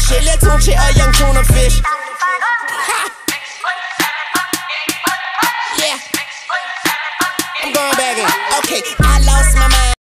shit. Let Tunchi a young tuna fish. Yeah, I'm going back in. Okay, I lost my mind.